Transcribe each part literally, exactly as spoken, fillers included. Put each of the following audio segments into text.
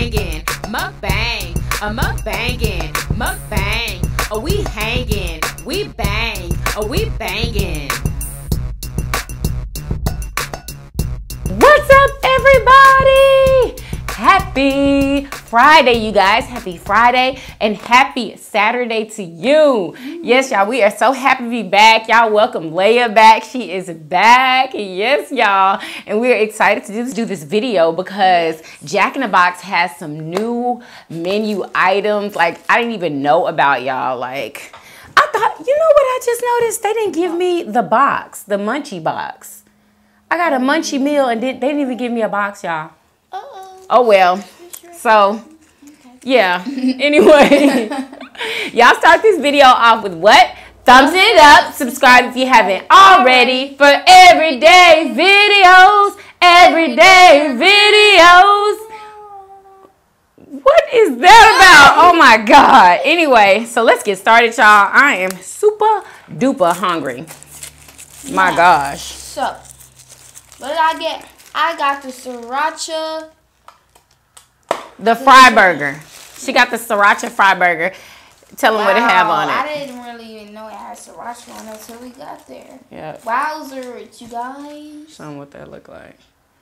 banging, mukbang, a mukbanging, mukbang. Oh, we hanging, we bang, oh, we banging. What's up, everybody? Happy Friday, you guys. Happy Friday and happy Saturday to you. Yes, y'all, we are so happy to be back. Y'all welcome Leia back. She is back. Yes, y'all. And we're excited to do, do this video because Jack in the Box has some new menu items. Like, I didn't even know about, y'all. Like, I thought, you know what I just noticed? They didn't give me the box, the munchie box. I got a munchie meal and did, they didn't even give me a box, y'all. Uh-oh. Oh, well. So, yeah. Anyway, y'all start this video off with what? Thumbs it up. Subscribe if you haven't already for everyday videos. Everyday videos. What is that about? Oh, my God. Anyway, so let's get started, y'all. I am super duper hungry. My yeah. gosh. So, what did I get? I got the sriracha. The fry burger. She got the sriracha fry burger. Tell them wow, what it have on it. I didn't really even know it had sriracha on it until we got there. Yeah. Wowzers, you guys. Show them what that look like.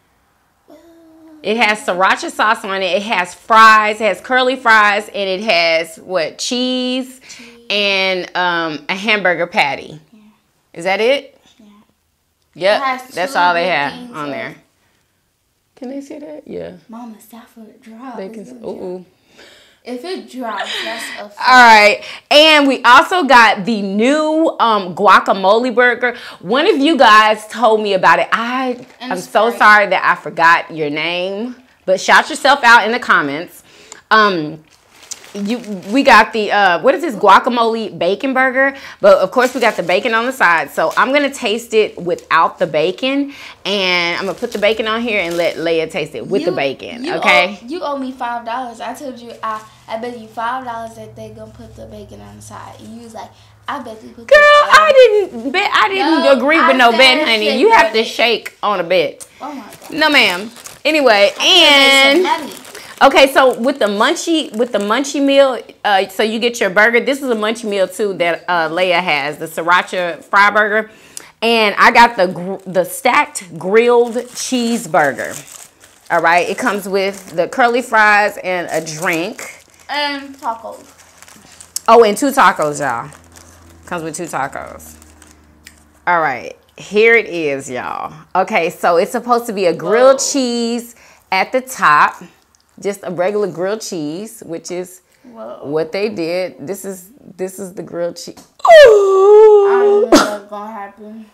It has sriracha sauce on it. It has fries. It has curly fries. And it has, what, cheese, cheese. and um, a hamburger patty. Yeah. Is that it? Yeah. Yep. That's all they have on there. Can they see that? Yeah. Mama, stop for it drop. They can. Ooh. If it drops, that's a. All right, and we also got the new um, guacamole burger. One of you guys told me about it. I I'm so sorry that I forgot your name, but shout yourself out in the comments. Um. You, we got the, uh, what is this, guacamole bacon burger, but of course we got the bacon on the side, so I'm going to taste it without the bacon, and I'm going to put the bacon on here and let Leia taste it with you, the bacon, you okay? Owe, you owe me five dollars. I told you, I, I bet you five dollars that they're going to put the bacon on the side, and you was like, I bet you put Girl, the I didn't bet, I didn't no, agree with I no bet, honey. You have to it. shake on a bet. Oh my God. No, ma'am. Anyway, and... Okay, so with the munchie with the munchie meal, uh, so you get your burger. This is a munchie meal too that uh, Leia has, the sriracha fry burger, and I got the gr the stacked grilled cheeseburger. All right, it comes with the curly fries and a drink and tacos. Oh, and two tacos, y'all. Comes with two tacos. All right, here it is, y'all. Okay, so it's supposed to be a grilled Whoa. cheese at the top. Just a regular grilled cheese, which is Whoa. what they did. This is this is the grilled cheese. I don't know what's gonna happen.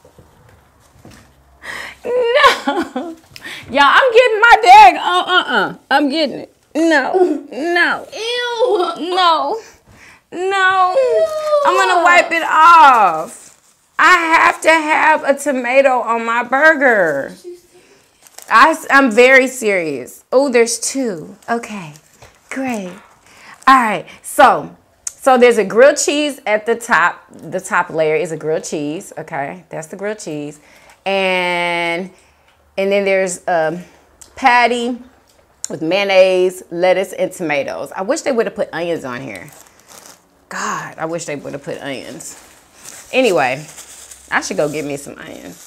No, y'all, I'm getting my dag. Uh uh uh. I'm getting it. No, no. Ew. No, no. Ew. I'm gonna wipe it off. I have to have a tomato on my burger. I, I'm very serious. Oh, there's two. Okay, great. All right, so so there's a grilled cheese at the top. The top layer is a grilled cheese. Okay, that's the grilled cheese, and and then there's a patty with mayonnaise, lettuce, and tomatoes. I wish they would have put onions on here. God, I wish they would have put onions. Anyway, I should go get me some onions.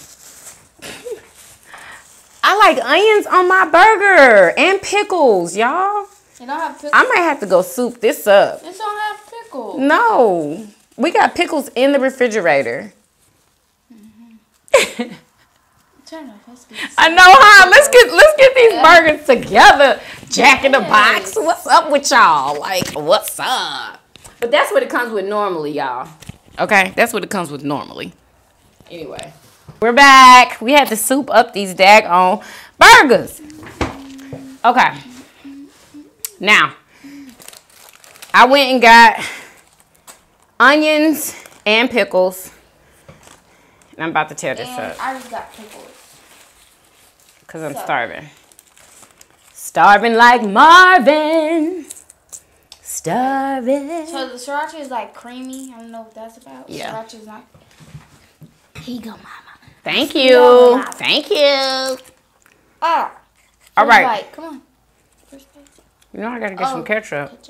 I like onions on my burger and pickles, y'all. You don't have pickles? I might have to go soup this up. It don't have pickles. No. We got pickles in the refrigerator. Mm-hmm. Turn off. Let's get I know, huh? Let's get let's get these yeah. burgers together. Jack in the Box. What's up with y'all? Like, what's up? But that's what it comes with normally, y'all. Okay? That's what it comes with normally. Anyway. We're back. We had to soup up these daggone burgers. Okay. Now, I went and got onions and pickles. And I'm about to tear this and up. I just got pickles. Because I'm so. starving. Starving like Marvin. Starving. So the sriracha is like creamy. I don't know what that's about. Yeah. Sriracha is not. Here you go, mama. Thank you. Thank you. Ah. All right. Bite. Come on. First bite. You know I gotta get Oh, some ketchup. ketchup.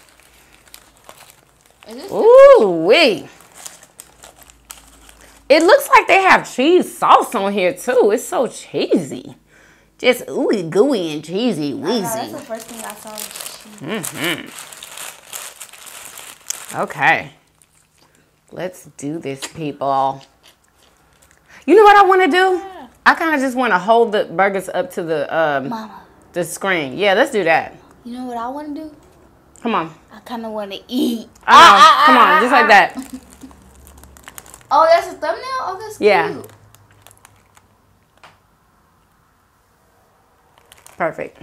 Is this Ooh, wee. It looks like they have cheese sauce on here too. It's so cheesy. Just ooey gooey and cheesy I know, wheezy. that's the first thing I saw was cheese. Mm-hmm. Okay. Let's do this, people. You know what I want to do? Yeah. I kind of just want to hold the burgers up to the um Mama. the screen. Yeah, let's do that. You know what I want to do? Come on. I kind of want to eat. I know. Ah, ah, Come ah, on, just ah, like that. Oh, that's a thumbnail? Oh, that's Yeah. cute. Perfect.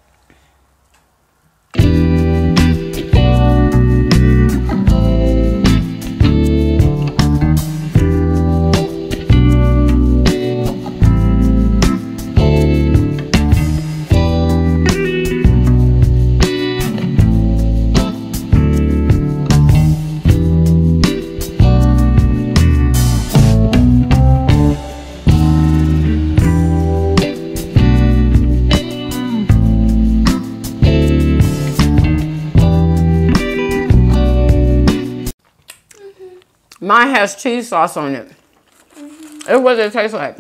Mine has cheese sauce on it. Mm-hmm. What does it taste like?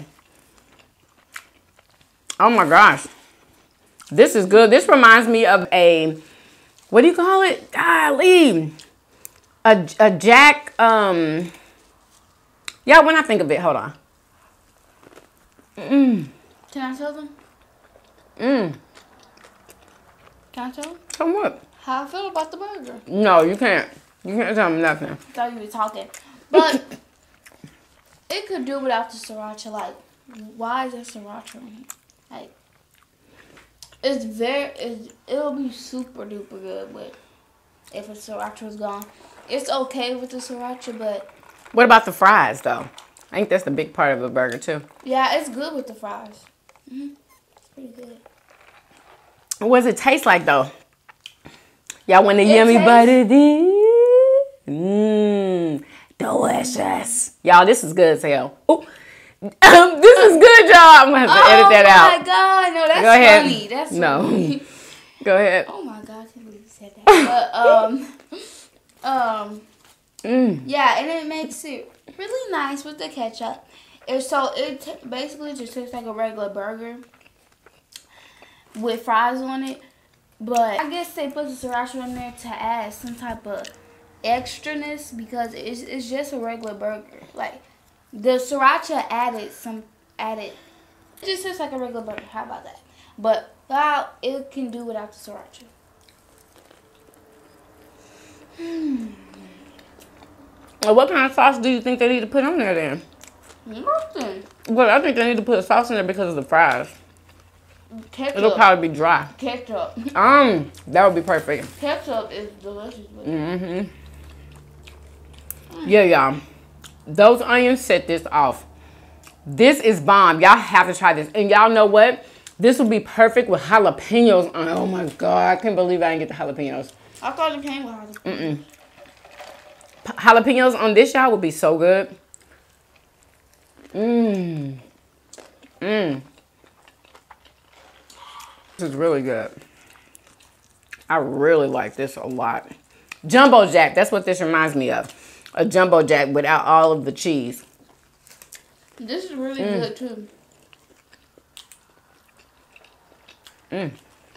Oh my gosh. This is good. This reminds me of a, what do you call it? Golly. A, a Jack, um, yeah, when I think of it, hold on. Mm. Can I tell them? Mm. Can I tell them? Tell me what? How I feel about the burger. No, you can't. You can't tell me nothing. I thought you were talking. But it could do without the sriracha. Like, why is there sriracha in here? Like, it's very, it's, it'll be super duper good, but if the sriracha was gone. It's okay with the sriracha, but... What about the fries, though? I think that's the big part of a burger, too. Yeah, it's good with the fries. Mm-hmm. It's pretty good. What does it taste like, though? Y'all want a It yummy tastes- bite of this? Mmm. Delicious. Y'all, this is good as hell. Ooh. Um, this is good, y'all. I'm going to have to edit that out. Oh, my God. No, that's Go ahead. funny. That's No. funny. Go ahead. Oh, my God. I can't believe you said that. But, um... Um, Mm. yeah, and it makes it really nice with the ketchup. It's so it t basically just tastes like a regular burger with fries on it. But I guess they put the sriracha in there to add some type of extraness because it's it's just a regular burger. Like the sriracha added some added. It just tastes like a regular burger. How about that? But wow, it can do without the sriracha. Hmm. Well, what kind of sauce do you think they need to put on there then? Nothing. Well, I think they need to put a sauce in there because of the fries. Ketchup. It'll probably be dry. Ketchup. Um, that would be perfect. Ketchup is delicious. Mm-hmm. Yeah, y'all. Those onions set this off. This is bomb. Y'all have to try this. And y'all know what? This would be perfect with jalapenos on. Oh my God, I can't believe I didn't get the jalapenos. I thought it came with jalapenos. Mm-mm. Jalapenos on this, y'all, would be so good. Mmm. Mmm. This is really good. I really like this a lot. Jumbo Jack, that's what this reminds me of. A Jumbo Jack without all of the cheese. This is really Mm. good too. Mmm.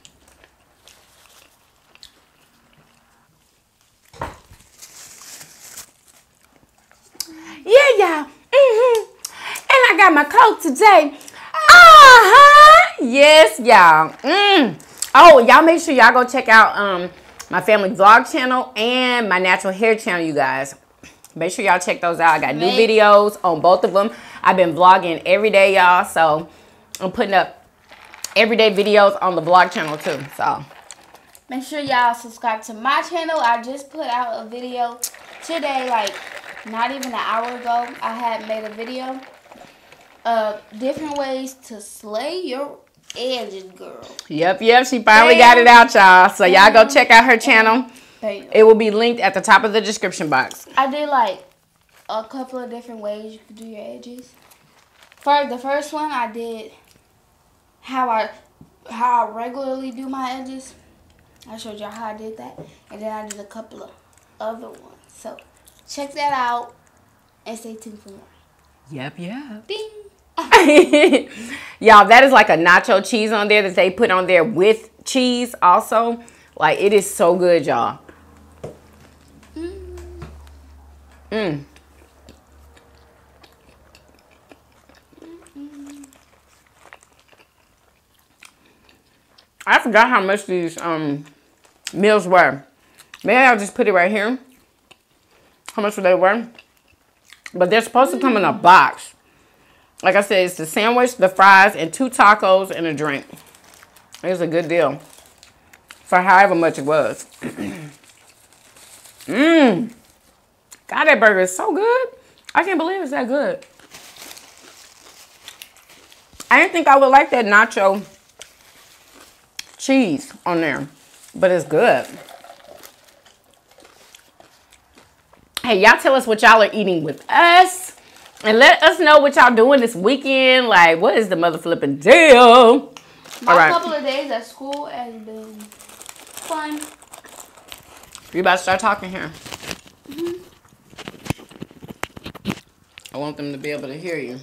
Yeah, y'all. Mm-hmm. And I got my coat today. Uh-huh. Yes, y'all. Mm. Oh, y'all make sure y'all go check out um my family vlog channel and my natural hair channel, you guys. Make sure y'all check those out. I got new Make- videos on both of them. I've been vlogging every day, y'all. So I'm putting up everyday videos on the vlog channel too. So Make sure y'all subscribe to my channel. I just put out a video today, like not even an hour ago. I had made a video of different ways to slay your edges, girl. Yep, yep. She finally got it out, y'all. So y'all go check out her channel. Bam. It will be linked at the top of the description box. I did like a couple of different ways you could do your edges. For the first one, I did how I how I regularly do my edges. I showed y'all how I did that. And then I did a couple of other ones. So check that out and stay tuned for more. Yep, yep. Ding. Y'all, that is like a nacho cheese on there that they put on there with cheese also. Like, it is so good, y'all. Mm. Mm. I forgot how much these um meals were. Maybe I'll just put it right here. How much they were? But they're supposed to come in a box. Like I said, it's the sandwich, the fries, and two tacos and a drink. It was a good deal for however much it was. Mmm. God, that burger is so good. I can't believe it's that good. I didn't think I would like that nacho cheese on there, but it's good. Hey, y'all tell us what y'all are eating with us, and let us know what y'all doing this weekend. Like, what is the mother flipping deal? My All right. couple of days at school has been fun. You about to start talking here. Mm-hmm. I want them to be able to hear you.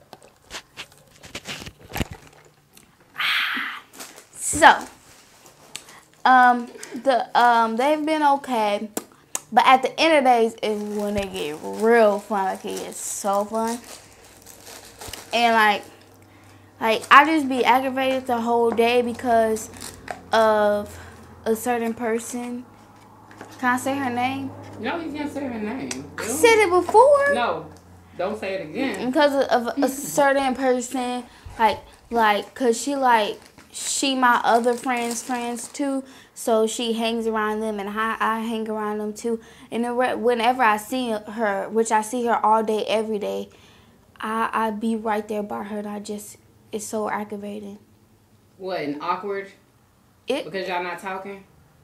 So, um, the um, they've been okay, but at the end of the days is when they get real fun. Like, it gets so fun, and like, like I just be aggravated the whole day because of a certain person. Can I say her name? No, you can't say her name. I said it before. No, don't say it again. Because of, of a certain person, like, like, cause she like. She my other friends' friends too, so she hangs around them, and I, I hang around them too. And then whenever I see her, which I see her all day, every day, I I be right there by her, and I just it's so aggravating. What, and awkward? It Because y'all not talking?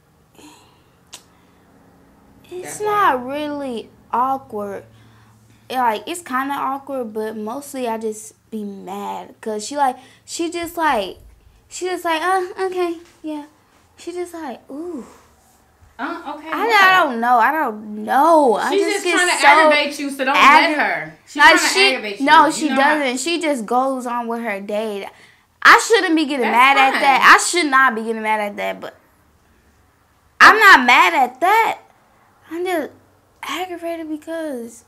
it's That's not really awkward. It, like it's kind of awkward, but mostly I just be mad, cause she like she just like. She just like, uh, okay, yeah. She just like, ooh. Uh, okay. I, I don't know. I don't know. I She's just, just trying to so aggravate you, so don't aggra- let her. She's like trying to she, aggravate you. No, You she know doesn't. how- She just goes on with her day. I shouldn't be getting That's mad fine. at that. I should not be getting mad at that, but I'm not mad at that. I'm just aggravated because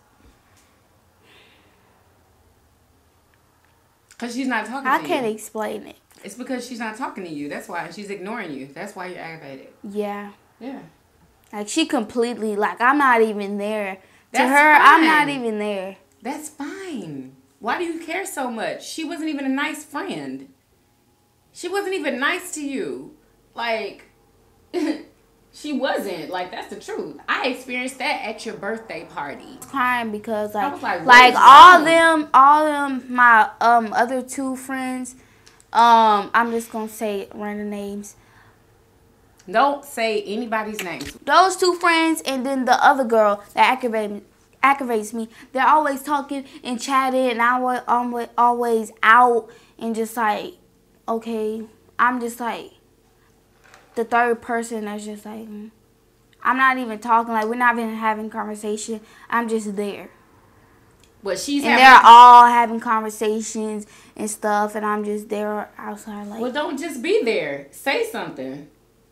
Because she's not talking I to can't you. explain it. It's because she's not talking to you. That's why. She's ignoring you. That's why you're aggravated. Yeah. Yeah. Like, she completely, like, I'm not even there. To That's her, I'm not fine. even there. That's fine. Why do you care so much? She wasn't even a nice friend. She wasn't even nice to you. Like, she wasn't. Like, that's the truth. I experienced that at your birthday party. Crying because, like, I was like, like what is all wrong? them, all them, my um other two friends, um, I'm just gonna say random names. Don't say anybody's names. Those two friends, and then the other girl that aggravates aggravates me. They're always talking and chatting, and I was always always out and just like, okay, I'm just like the third person that's just like, mm. I'm not even talking. Like, we're not even having conversation. I'm just there. But she's And having. they're all having conversations and stuff, and I'm just there outside like. Well, don't just be there. Say something.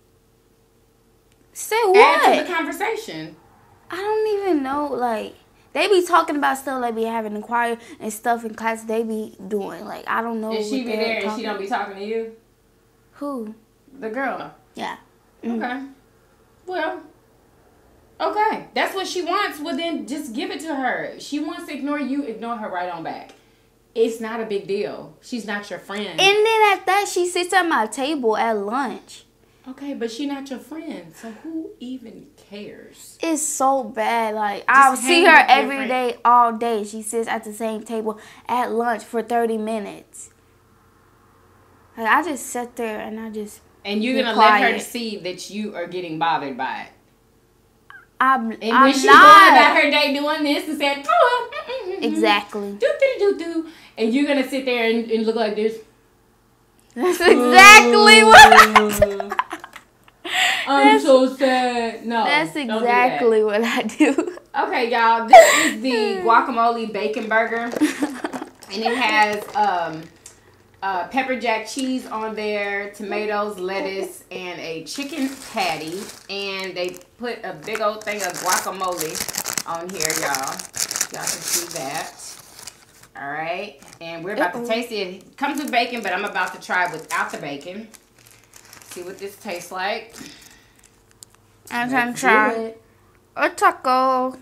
Say Add what? to the conversation. I don't even know. Like, they be talking about stuff they be having in choir and stuff in class they be doing. Like, I don't know. And she what be they're there and talking she don't be talking to you? Who? The girl. Yeah. Mm. Okay. Well, okay. That's what she wants. Well, then just give it to her. She wants to ignore you. Ignore her right on back. It's not a big deal. She's not your friend. And then at that, she sits at my table at lunch. Okay, but she's not your friend. So who even cares? It's so bad. Like, I'll see her hang with your every friend. day, all day. She sits at the same table at lunch for thirty minutes. Like, I just sit there and I just. And you're Be going to let her quiet. see that you are getting bothered by it. I'm, And I'm when she's not. going about her day doing this and saying, oh, mm, mm, mm, Exactly. do, do, do, do, and you're going to sit there and, and look like this. That's exactly what I'm I'm so sad. No, that's don't do exactly that. what I do. Okay, y'all. This is the guacamole bacon burger, and it has um, uh, pepper jack cheese on there, tomatoes, lettuce, and a chicken patty. And they put a big old thing of guacamole on here, y'all. Y'all can see that. All right, and we're about Uh-oh. to taste it. It comes with bacon, but I'm about to try it without the bacon. See what this tastes like. I'm trying to try a taco.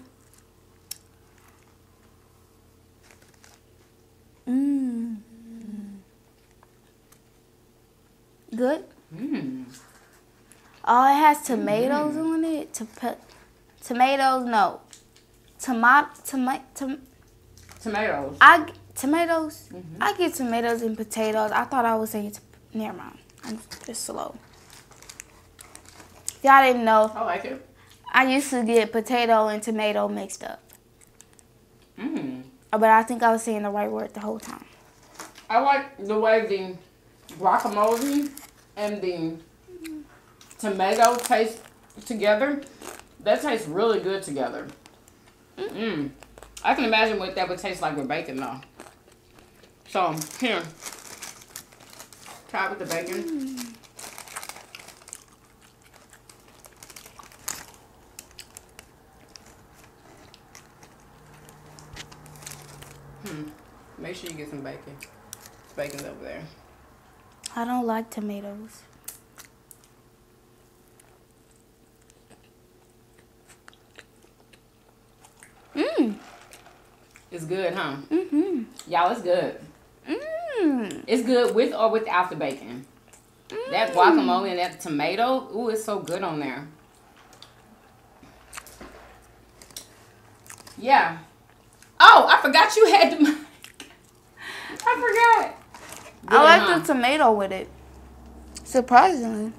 Mmm. Good. Mmm. Oh, it has tomatoes mm. on it. To put tomatoes, no. Tomato, tomato, tom tomatoes. I tomatoes. Mm-hmm. I get tomatoes and potatoes. I thought I was saying. Never mind. I'm just slow. Y'all didn't know. I like it. I used to get potato and tomato mixed up. Mmm. But I think I was saying the right word the whole time. I like the way the guacamole and the tomato taste together. That tastes really good together. Mmm. I can imagine what that would taste like with bacon though. So, here. Try it with the bacon. Mm. Hmm. Make sure you get some bacon. Bacon's over there. I don't like tomatoes. Mmm. It's good, huh? Mm-hmm. Y'all, it's good. Mmm. It's good with or without the bacon. Mm. That guacamole and that tomato, ooh, it's so good on there. Yeah. Oh, I forgot you had the... I forgot. Good, I like huh? the tomato with it. Surprisingly.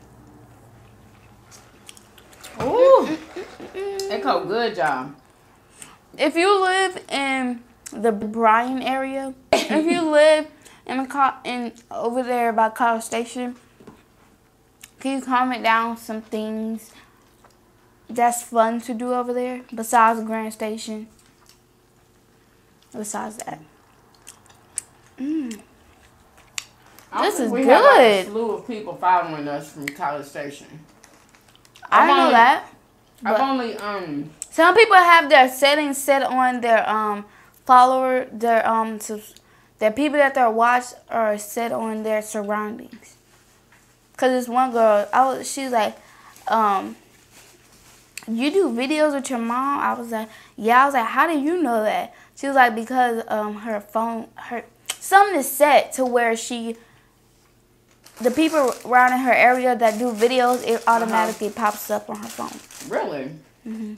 Ooh. It go good, y'all. If you live in the Bryan area, if you live in a in over there by College Station, can you comment down some things that's fun to do over there besides Grand Station? Besides that, mm. This is we good. Have like a slew of people following us from College Station. I know only, that. I've only um. Some people have their settings set on their um follower, their um subs their people that they watch are set on their surroundings. Cause this one girl, I was she's like, um, you do videos with your mom? I was like, yeah. I was like, how do you know that? She was like, because um her phone, her something is set to where she, the people around in her area that do videos, it automatically uh-huh. pops up on her phone. Really? Mm-hmm.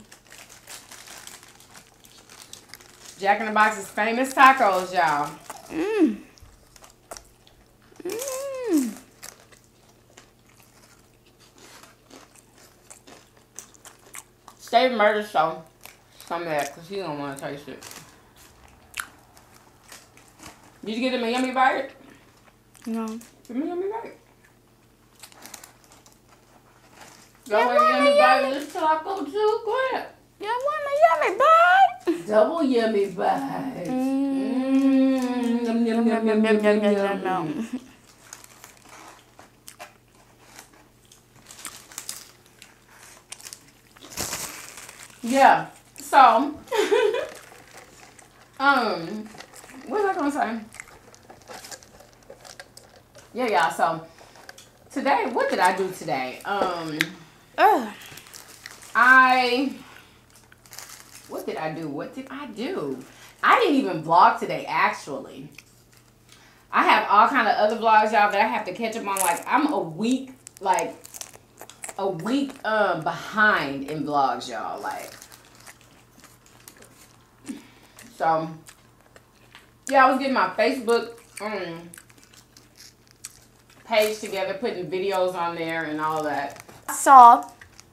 Jack in the Box's famous tacos, y'all. Mmm. Mmm. Steve Murder Show. Some of that, because he don't want to taste it. Did you get him a yummy bite? No. Give me a yummy bite. Go ahead, yummy bite this taco too. Go ahead. You want a yummy bite? Double yummy bite. Mmm. Yum, yum, yum, yum, yum, yum, yum, yum. Yeah. So, um, what was I gonna say? Yeah, yeah. So today, what did I do today? Um, Ugh. I. What did I do? What did I do? I didn't even vlog today, actually. I have all kind of other vlogs, y'all, that I have to catch up on. Like, I'm a week, like, a week uh, behind in vlogs, y'all. Like, so, yeah, I was getting my Facebook um, page together, putting videos on there and all that. I saw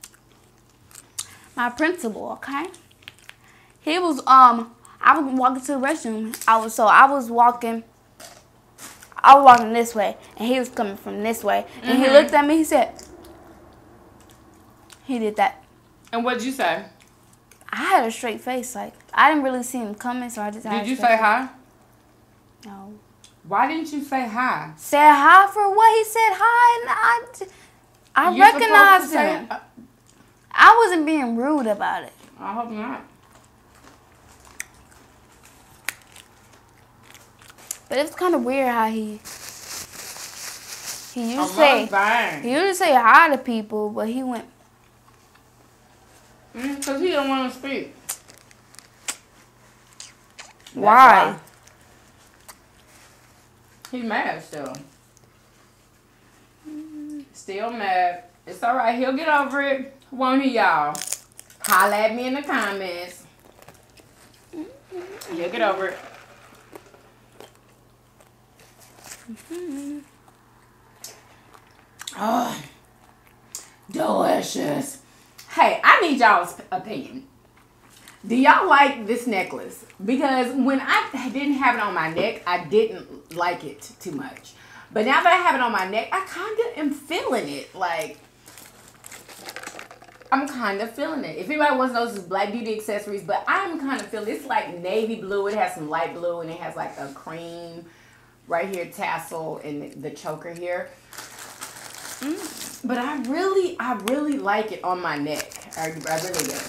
my principal, okay? He was, um, I was walking to the restroom. I was, so I was walking, I was walking this way, and he was coming from this way. And mm-hmm. he looked at me, he said, he did that. And what'd you say? I had a straight face. Like, I didn't really see him coming, so I just had Did you a straight say face. hi? No. Why didn't you say hi? Said hi for what? He said hi, and I, I You're supposed to recognized say- him. I wasn't being rude about it. I hope not. But it's kind of weird how he he used to I'm say fine. he used to say hi to people, but he went. Because mm, he don't want to speak. That's Why? He's mad still. Still mad. It's all right. He'll get over it. Won't he, y'all? Holla at me in the comments. He'll get over it. Oh, delicious. Hey, I need y'all's opinion. Do y'all like this necklace? Because when I didn't have it on my neck, I didn't like it too much. But now that I have it on my neck, I kind of am feeling it. Like, I'm kind of feeling it. If anybody wants to know, this is Black Beauty Accessories, but I'm kind of feeling it. It's like navy blue. It has some light blue, and it has like a cream right here tassel and the choker here. Mm. But I really, I really like it on my neck. I, I really do.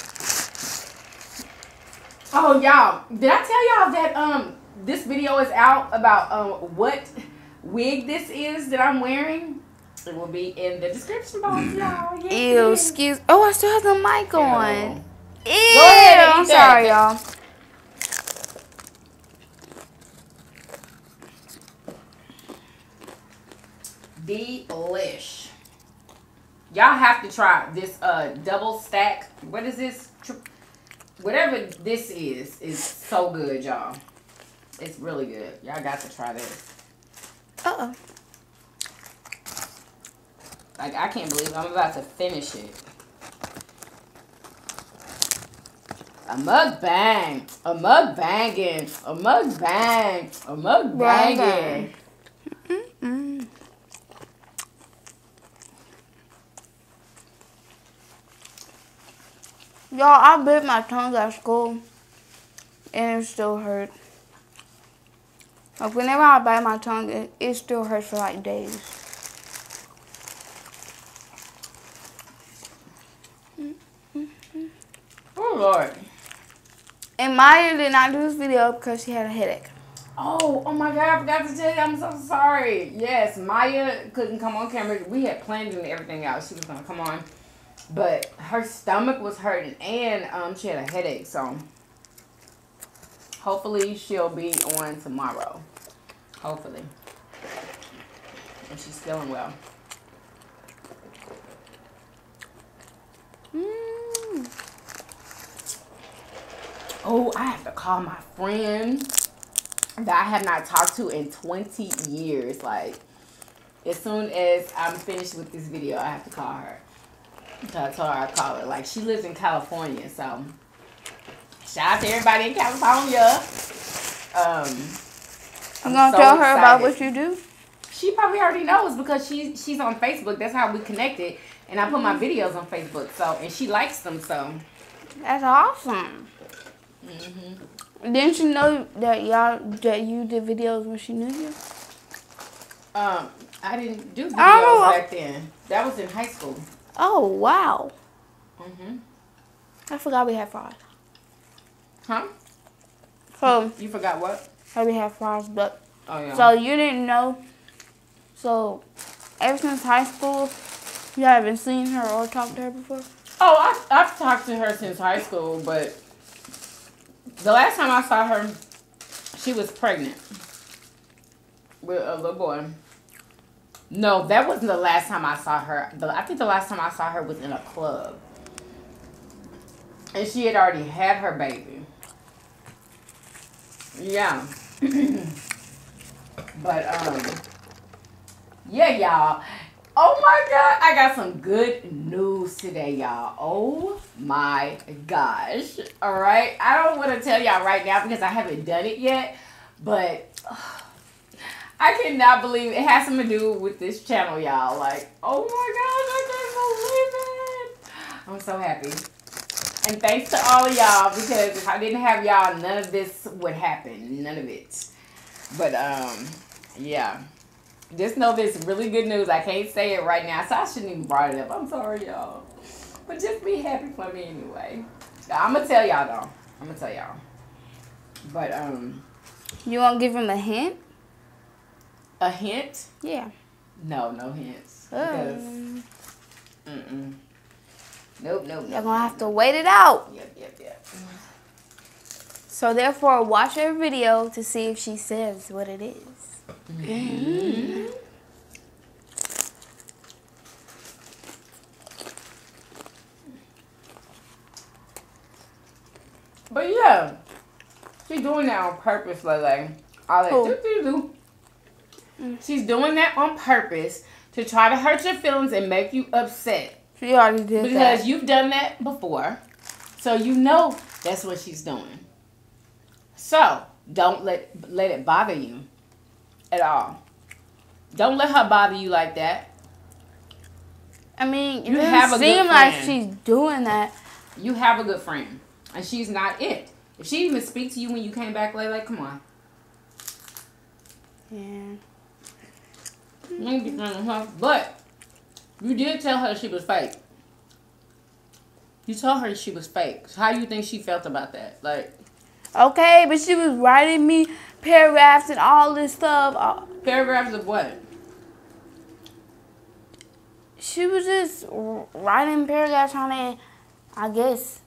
Oh, y'all, did I tell y'all that um this video is out about um what wig this is that I'm wearing? It will be in the description box, y'all. Yes, Ew, excuse. Oh, I still have the mic on. Ew. Ew. Go ahead and I'm eat that. sorry, y'all. Delish. Y'all have to try this uh double stack. What is this? Tri Whatever this is, is so good, y'all. It's really good. Y'all got to try this. Uh-oh. Like, I can't believe I'm about to finish it. A mukbang. A mukbanging. A mukbang. A mukbanging. Mm-mm. Y'all, I bit my tongue at school, and it still hurt. Like, whenever I bite my tongue, it, it still hurts for, like, days. Oh, Lord. And Maya did not do this video because she had a headache. Oh, oh my God, I forgot to tell you, I'm so sorry. Yes, Maya couldn't come on camera. We had planned and everything else. She was going to come on. But her stomach was hurting and um, she had a headache. So, hopefully she'll be on tomorrow. Hopefully. And she's feeling well. Mm. Oh, I have to call my friend that I have not talked to in twenty years. Like, as soon as I'm finished with this video, I have to call her. So I told her I'd call her. Like, she lives in California, so shout out to everybody in California. Um, You gonna so tell her excited. about what you do? She probably already knows because she she's on Facebook. That's how we connected. And I put my videos on Facebook, so and she likes them, so. That's awesome. Mm-hmm. Didn't she know that y'all that you did videos when she knew you? Um, I didn't do videos Oh. back then. That was in high school. Oh wow! Mm-hmm. I forgot we had fries. Huh? So You forgot what? how we had fries, but Oh, yeah. so you didn't know. So ever since high school, you haven't seen her or talked to her before. Oh, I've, I've talked to her since high school, but the last time I saw her, she was pregnant with a little boy. No, that wasn't the last time I saw her. The, I think the last time I saw her was in a club. And she had already had her baby. Yeah. But, um, yeah, y'all. Oh, my God. I got some good news today, y'all. Oh, my gosh. All right. I don't want to tell y'all right now because I haven't done it yet. But uh, I cannot believe it has something to do with this channel, y'all. Like, oh, my gosh. I can't believe it. I'm so happy. And thanks to all of y'all, because if I didn't have y'all, none of this would happen. None of it. But, um, yeah. Just know this really good news. I can't say it right now, so I shouldn't even brought it up. I'm sorry, y'all. But just be happy for me anyway. I'm going to tell y'all, though. I'm going to tell y'all. But, um... You want to give him a hint? A hint? Yeah. No, no hints. Because... Um, mm-mm. Nope, nope, nope. You're going to have to wait it out. Yep, yep, yep. So, therefore, watch her video to see if she says what it is. Mm-hmm. But yeah, she's doing that on purpose, like all that. Oh. Doo, doo, doo. Mm. She's doing that on purpose to try to hurt your feelings and make you upset. She already did because that. Because you've done that before, so you know that's what she's doing. So don't let let it bother you at all. Don't let her bother you like that. I mean, it you doesn't have a seem good like friend. she's doing that. You have a good friend, and she's not it. If she even speak to you when you came back late, like, come on. Yeah. You ain't be friends with her. But you did tell her she was fake. You told her she was fake. So how do you think she felt about that? Like, okay, but she was writing me paragraphs and all this stuff. Paragraphs of what? She was just writing paragraphs on it, I guess.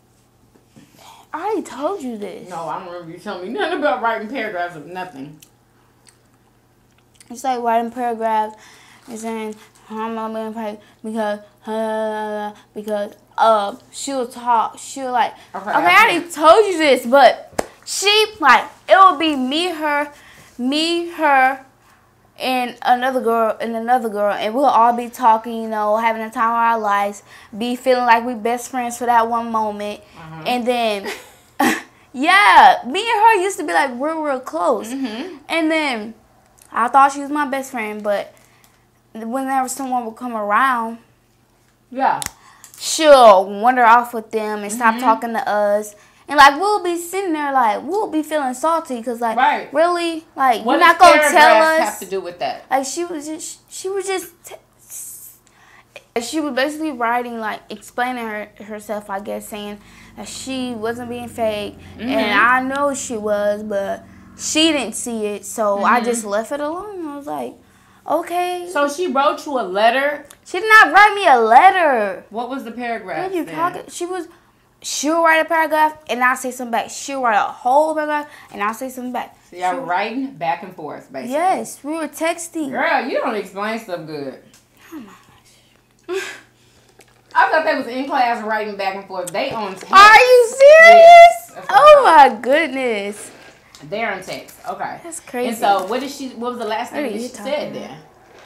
I already told you this. No, I don't remember you telling me nothing about writing paragraphs of nothing. It's like writing paragraphs and saying, I'm not being paid because, uh, because, uh, she'll talk, she'll like, okay, okay I already told you this, but she, like, it will be me, her, me, her, and another girl, and another girl, and we'll all be talking, you know, having the time of our lives, be feeling like we best friends for that one moment, uh-huh. and then, yeah, me and her used to be like real, real close, mm-hmm. and then I thought she was my best friend, but whenever someone would come around, yeah, she'll wander off with them and stop mm-hmm. talking to us. And, like, we'll be sitting there, like, we'll be feeling salty because, like, right. really? Like, what you're not going to tell us? What does have to do with that? Like, she was just, she was just, t- she was basically writing, like, explaining her, herself, I guess, saying that she wasn't being fake. Mm-hmm. And I know she was, but she didn't see it. So mm-hmm. I just left it alone. I was like, okay. So she wrote you a letter? She did not write me a letter. What was the paragraph? What are you talking? She was... She'll write a paragraph, and I'll say something back. She'll write a whole paragraph, and I'll say something back. So y'all writing back and forth, basically. Yes, we were texting. Girl, you don't explain stuff good. Oh, my gosh. I thought they was in class writing back and forth. They on text. Are you serious? Yes, oh, my goodness. They're on text. Okay. That's crazy. And so, what did she? What was the last thing that she said then?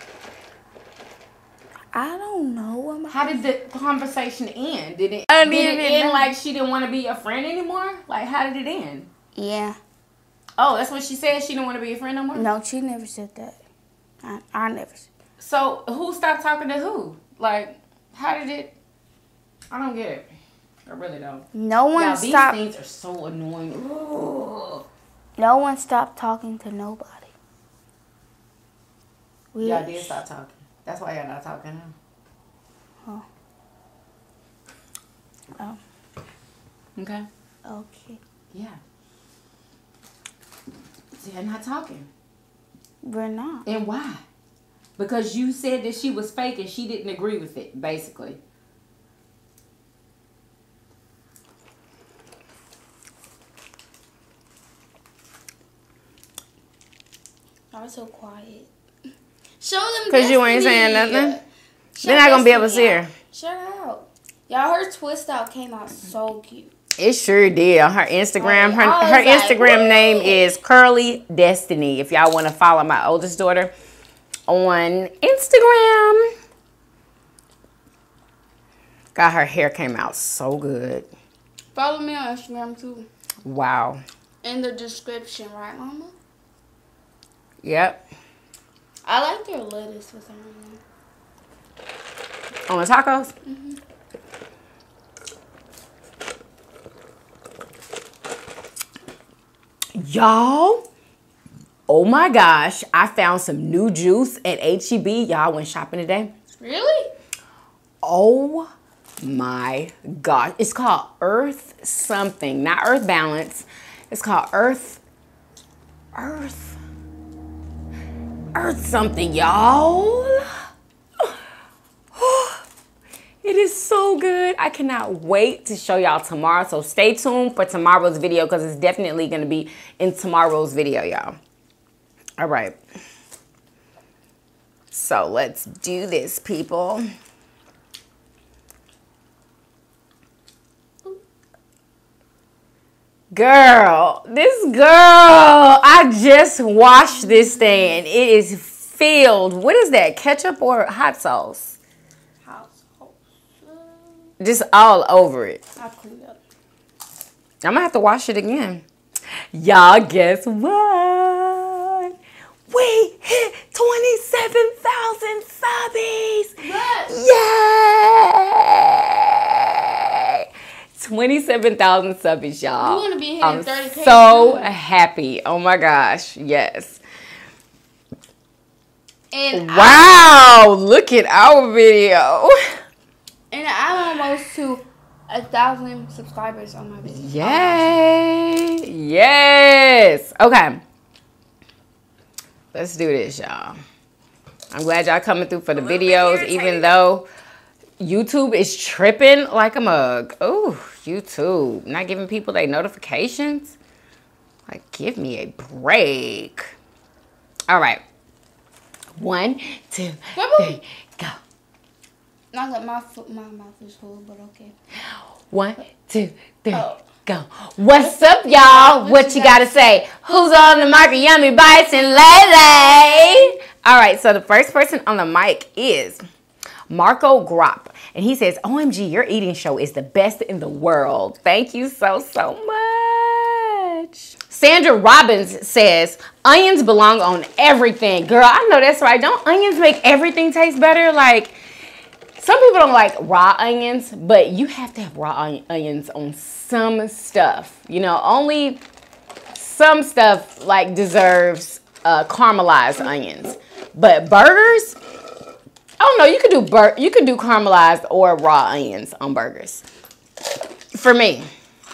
I don't know. How did the conversation end? Did it, did it end know. like she didn't want to be a friend anymore? Like, how did it end? Yeah. Oh, that's what she said? She didn't want to be a friend no more? No, she never said that. I, I never said that. So, who stopped talking to who? Like, how did it... I don't get it. I really don't. No one now, stopped... these things are so annoying. Ooh. No one stopped talking to nobody. We y'all did stop talking. That's why y'all not talking now. Oh. Oh. Okay. Okay. Yeah. So you're not talking. We're not. And why? Because you said that she was fake and she didn't agree with it, basically. I was so quiet. Show them Because you ain't saying nothing? They're not going to be able to see her. Shut up. Y'all, her twist out came out so cute. It sure did. On her Instagram, her, oh, her like, Instagram what? name is Curly Destiny. If y'all want to follow my oldest daughter on Instagram. God, her hair came out so good. Follow me on Instagram, too. Wow. In the description, right, Mama? Yep. I like their lettuce for some reason. On the tacos? Mm-hmm. Y'all, oh my gosh, I found some new juice at H E B. Y'all went shopping today? Really? Oh my gosh. It's called Earth something, not Earth Balance. It's called Earth, Earth, Earth something, y'all. It is so good. I cannot wait to show y'all tomorrow. So stay tuned for tomorrow's video because it's definitely going to be in tomorrow's video, y'all. All right. So let's do this, people. Girl, this girl, I just washed this thing and it is filled. What is that? Ketchup or hot sauce? Hot sauce. Just all over it. I'll clean it up. I'm gonna have to wash it again. Y'all, guess what? We hit twenty-seven thousand subbies. Yes. Yay! twenty-seven thousand subbies, y'all. You want to be hitting I'm thirty K so soon. happy. Oh my gosh, yes. And Wow, look at our video. And I'm almost to a thousand subscribers on my video. Yay! Yes. Okay. Let's do this, y'all. I'm glad y'all coming through for the videos, even though YouTube is tripping like a mug. Oh, YouTube. Not giving people their notifications. Like, give me a break. All right. One, two, three, go. Not that my foot, my mouth is full, but okay. One, two, three, Oh. go. What's up, y'all? What you gotta say? Who's on the mic? Yummy Bites and Lele. All right, so the first person on the mic is Marco Grop. And he says, O M G, your eating show is the best in the world. Thank you so, so much. Sandra Robbins says, onions belong on everything. Girl, I know that's right. Don't onions make everything taste better? Like, some people don't like raw onions, but you have to have raw on onions on some stuff. You know, only some stuff like deserves uh, caramelized onions. But burgers, I don't know. You could do bur you could do caramelized or raw onions on burgers. For me.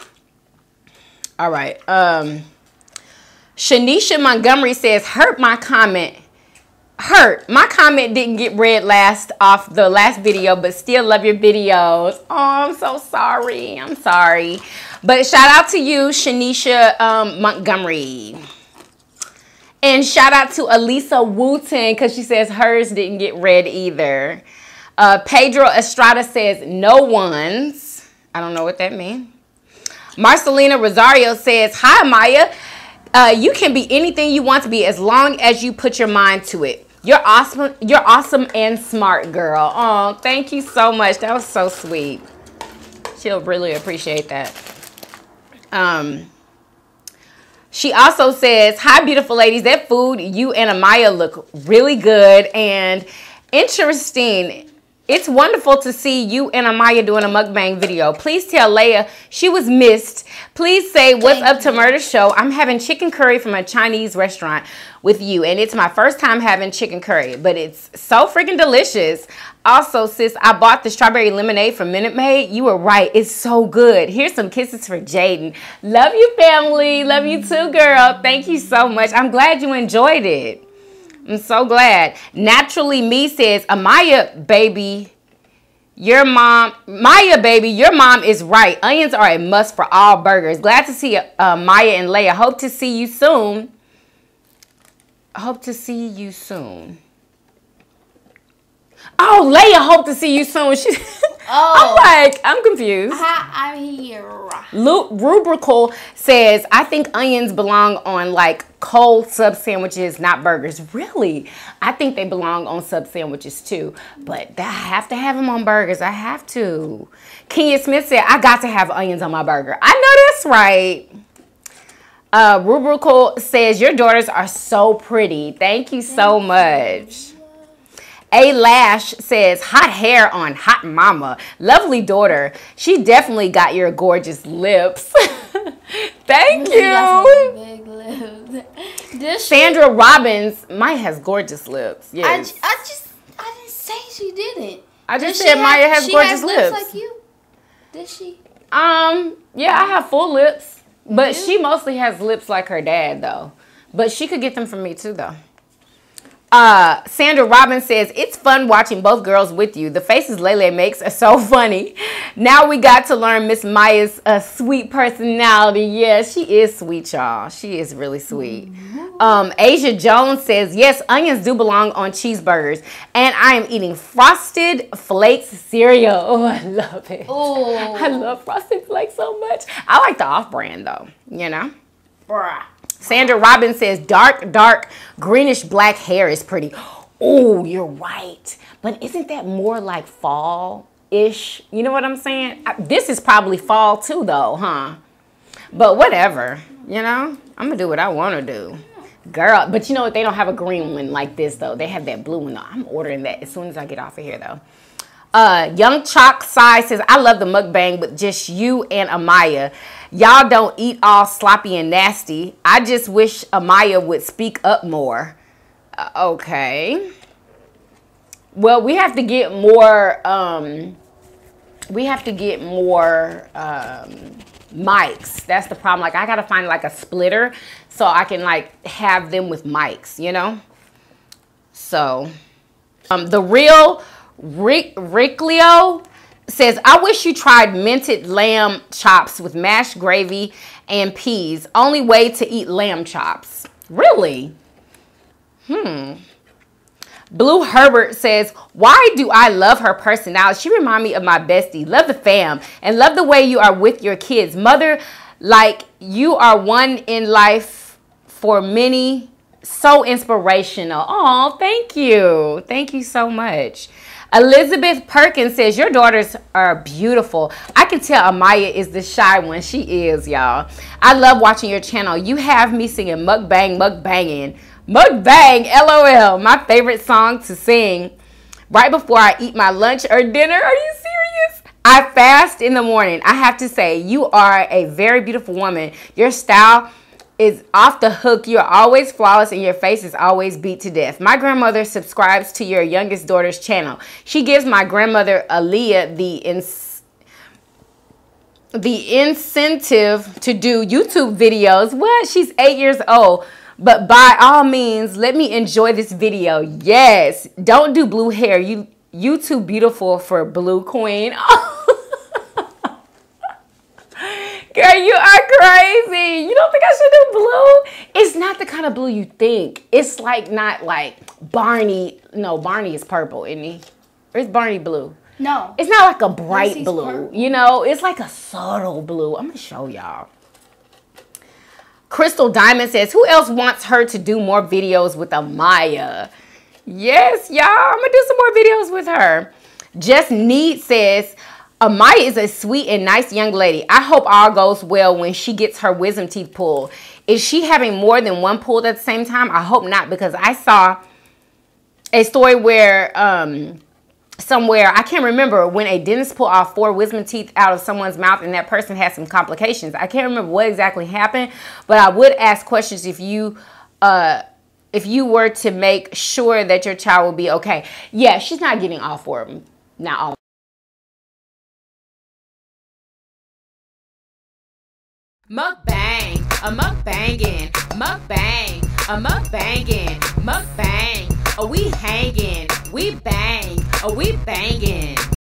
All right. Um, Shanisha Montgomery says, hurt my comment. Hurt. My comment didn't get read last off the last video, but still love your videos. Oh, I'm so sorry. I'm sorry. But shout out to you, Shanisha um, Montgomery. And shout out to Elisa Wooten because she says hers didn't get read either. Uh, Pedro Estrada says no one's. I don't know what that means. Marcelina Rosario says, hi, Maya. Uh, you can be anything you want to be as long as you put your mind to it. You're awesome. You're awesome and smart, girl. Oh, thank you so much. That was so sweet. She'll really appreciate that. Um, she also says, hi, beautiful ladies. That food, you and Amaya look really good and interesting. It's wonderful to see you and Amaya doing a mukbang video. Please tell Leia she was missed. Please say what's up to Murder Show. I'm having chicken curry from a Chinese restaurant with you. And it's my first time having chicken curry. But it's so freaking delicious. Also, sis, I bought the strawberry lemonade from Minute Maid. You were right. It's so good. Here's some kisses for Jaden. Love you, family. Love you too, girl. Thank you so much. I'm glad you enjoyed it. I'm so glad. Naturally Me says, Amaya, baby, your mom, Maya, baby, your mom is right. Onions are a must for all burgers. Glad to see uh, Maya and Leia. Hope to see you soon. Hope to see you soon. Oh, Leia, hope to see you soon. She, Oh. I'm like, I'm confused. Hi, I'm here. Lu Rubrical says, I think onions belong on like cold sub sandwiches, not burgers. Really? I think they belong on sub sandwiches too. But I have to have them on burgers. I have to. Kenya Smith said, I got to have onions on my burger. I know that's right. Uh, Rubrical says, your daughters are so pretty. Thank you so much. A Lash says, hot hair on hot mama. Lovely daughter. She definitely got your gorgeous lips. Thank She got you. some big lips. This Sandra Robbins, Maya has gorgeous lips. I, Yes. I just I didn't say she didn't. I just Does said she Maya have- has she gorgeous has lips. like you? Did she? Um, yeah, I have full lips, but do? she mostly has lips like her dad, though. But she could get them from me too, though. Uh, Sandra Robbins says, it's fun watching both girls with you. The faces Lele makes are so funny. Now we got to learn Miss Maya's uh, sweet personality. Yeah, she is sweet, y'all. She is really sweet. Um, Asia Jones says, yes, onions do belong on cheeseburgers. And I am eating Frosted Flakes cereal. Oh, I love it. Oh, I love Frosted Flakes so much. I like the off-brand, though, you know? bruh. Sandra Robbins says, dark, dark, greenish black hair is pretty. Oh, you're right. But isn't that more like fall-ish? You know what I'm saying? I, this is probably fall too, though, huh? But whatever, you know? I'm going to do what I want to do. Girl, but you know what? They don't have a green one like this, though. They have that blue one, though. I'm ordering that as soon as I get off of here, though. Uh, Young Chalk Sai says, I love the mukbang with just you and Amaya. Y'all don't eat all sloppy and nasty. I just wish Amaya would speak up more. Uh, okay. Well, we have to get more, um, we have to get more um, mics. That's the problem. Like, I got to find like a splitter so I can like have them with mics, you know? So, um, the real Rick Ricklio says, I wish you tried minted lamb chops with mashed gravy and peas. Only way to eat lamb chops. Really? Hmm. Blue Herbert says, why do I love her personality? She reminds me of my bestie. Love the fam and love the way you are with your kids. Mother, like you are one in life for many. So inspirational. Oh, thank you. Thank you so much. Elizabeth Perkins says, your daughters are beautiful. I can tell Amaya is the shy one. She is, y'all. I love watching your channel. You have me singing mukbang, mukbanging. Mukbang, LOL. My favorite song to sing right before I eat my lunch or dinner. Are you serious? I fast in the morning. I have to say, you are a very beautiful woman. Your style is off the hook. You're always flawless and your face is always beat to death. My grandmother subscribes to your youngest daughter's channel. She gives my grandmother Aaliyah the ins the incentive to do YouTube videos. What? She's eight years old. But by all means, let me enjoy this video. Yes. Don't do blue hair. You you too beautiful for blue queen. Girl, you are crazy. You don't think I should do blue? It's not the kind of blue you think. It's like not like Barney. No, Barney is purple, isn't he? Or is Barney blue? No. It's not like a bright he's blue. purple. You know, it's like a subtle blue. I'm going to show y'all. Crystal Diamond says, who else wants her to do more videos with Amaya? Yes, y'all. I'm going to do some more videos with her. Just Need says, Amaya is a sweet and nice young lady. I hope all goes well when she gets her wisdom teeth pulled. Is she having more than one pulled at the same time? I hope not, because I saw a story where um, somewhere, I can't remember, when a dentist pulled off four wisdom teeth out of someone's mouth and that person had some complications. I can't remember what exactly happened, but I would ask questions if you uh, if you were to make sure that your child will be okay. Yeah, she's not getting all four of them. Not all. Mukbang, a mukbangin', mukbang, a mukbangin', mukbang. Are we hanging? We bang, are we banging?